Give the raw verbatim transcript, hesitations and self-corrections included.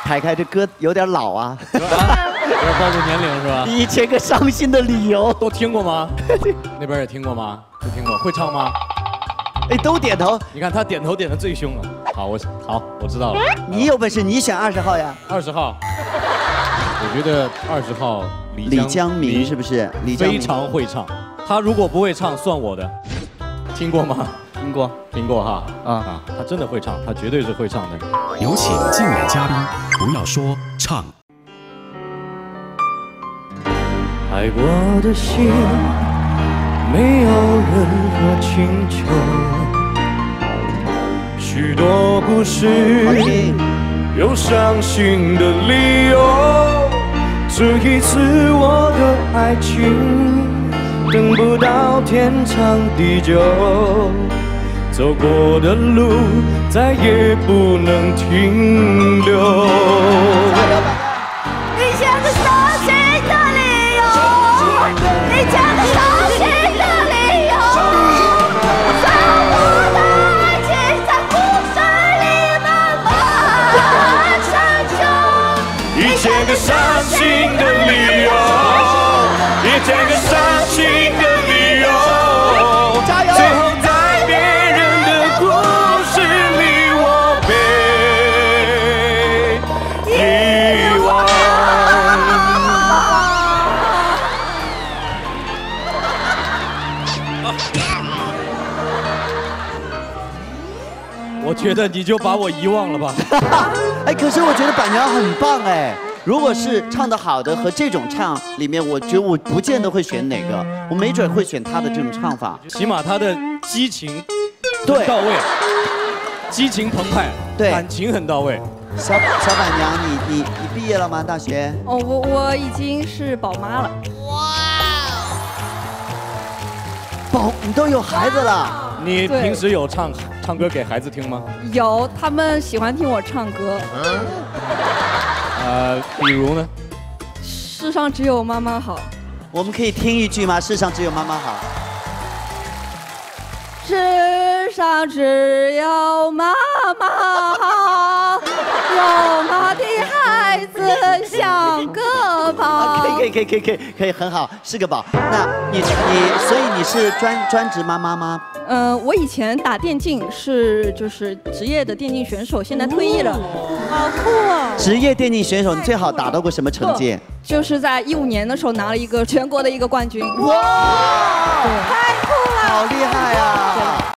凯凯这歌有点老啊， 有点暴露年龄是吧？ 一千个伤心的理由都听过吗？那边也听过吗？都听过，会唱吗？ 哎，都点头。 你看他点头点的最凶了。好，我好，我知道了。 你有本事你选二十号呀。 二十号，我觉得二十号李李江明是不是？李江明非常会唱，他如果不会唱，算我的。听过吗？ 听过， 听过哈。 啊啊，他真的会唱，他绝对是会唱的。 有请竞演嘉宾，不要说唱。 爱过的心没有任何请求，许多故事有伤心的理由。这一次我的爱情等不到天长地久，走过的路再也不能停留。 你讲个伤心的理由，你讲个伤心的理由，在我的爱情在故事里慢慢成就。 一千个伤心的理由，一千个伤心的理由， 加油！ 最后在别人的故事里，我被遗忘。 我觉得你就把我遗忘了吧。 哎，可是我觉得板娘很棒哎。如果是唱得好的和这种唱里面，我觉得我不见得会选哪个，我没准会选他的这种唱法。 起码他的激情对到位，激情澎湃， 对， 感情很到位。 小小板娘，你你你毕业了吗？大学？ 哦，我我已经是宝妈了。 宝，你都有孩子了。 你平时有唱唱歌给孩子听吗？ 有，他们喜欢听我唱歌。 呃，比如呢？ 世上只有妈妈好。 我们可以听一句吗？世上只有妈妈好。 世上只有妈妈好，肉麻的孩子像个宝。 可以可以可以可以可以很好，是个宝。那你你所以你是专专职妈妈吗？ 嗯、呃，我以前打电竞是就是职业的电竞选手，现在退役了，好酷啊！ 职业电竞选手，你最好达到过什么成绩？ 就是在一五年的时候拿了一个全国的一个冠军。哇， 太酷了，好厉害啊！